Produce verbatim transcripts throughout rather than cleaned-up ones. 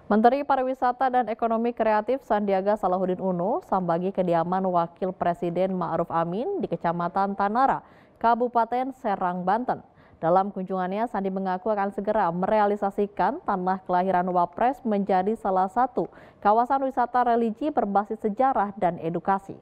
Menteri Pariwisata dan Ekonomi Kreatif Sandiaga Salahuddin Uno sambangi kediaman Wakil Presiden Ma'ruf Amin di Kecamatan Tanara, Kabupaten Serang, Banten. Dalam kunjungannya, Sandi mengaku akan segera merealisasikan tanah kelahiran Wapres menjadi salah satu kawasan wisata religi berbasis sejarah dan edukasi.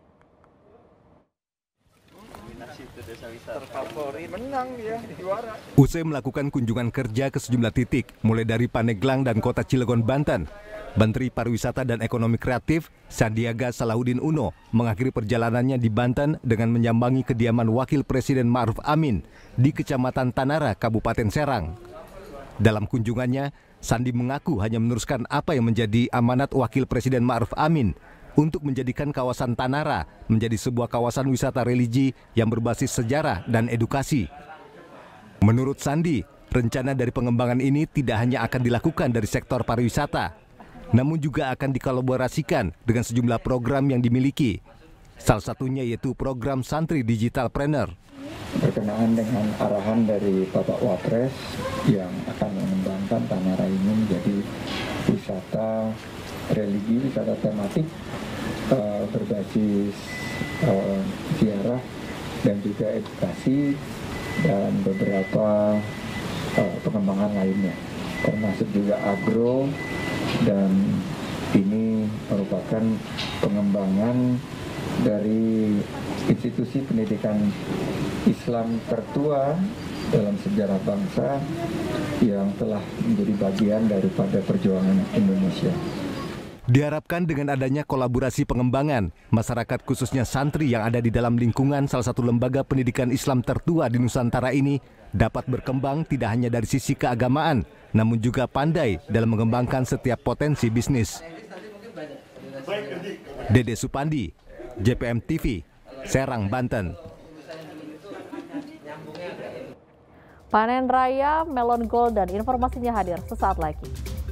Terfavorit menang ya, juara. Usai melakukan kunjungan kerja ke sejumlah titik, mulai dari Pandeglang dan Kota Cilegon, Banten, Menteri Pariwisata dan Ekonomi Kreatif Sandiaga Salahuddin Uno mengakhiri perjalanannya di Banten dengan menyambangi kediaman Wakil Presiden Ma'ruf Amin di Kecamatan Tanara, Kabupaten Serang. Dalam kunjungannya, Sandi mengaku hanya meneruskan apa yang menjadi amanat Wakil Presiden Ma'ruf Amin untuk menjadikan kawasan Tanara menjadi sebuah kawasan wisata religi yang berbasis sejarah dan edukasi. Menurut Sandi, rencana dari pengembangan ini tidak hanya akan dilakukan dari sektor pariwisata, namun juga akan dikolaborasikan dengan sejumlah program yang dimiliki. Salah satunya yaitu program Santri Digitalpreneur. Berkenaan dengan arahan dari Bapak Wapres yang akan mengembangkan Tanara ini menjadi wisata religi, wisata tematik uh, berbasis uh, ziarah dan juga edukasi dan beberapa uh, pengembangan lainnya, termasuk juga agro, dan ini merupakan pengembangan dari institusi pendidikan Islam tertua dalam sejarah bangsa yang telah menjadi bagian daripada perjuangan Indonesia. Diharapkan dengan adanya kolaborasi pengembangan, masyarakat khususnya santri yang ada di dalam lingkungan salah satu lembaga pendidikan Islam tertua di Nusantara ini dapat berkembang tidak hanya dari sisi keagamaan, namun juga pandai dalam mengembangkan setiap potensi bisnis. Dede Supandi, J P M T V, Serang, Banten. Panen raya melon gold dan informasinya hadir sesaat lagi.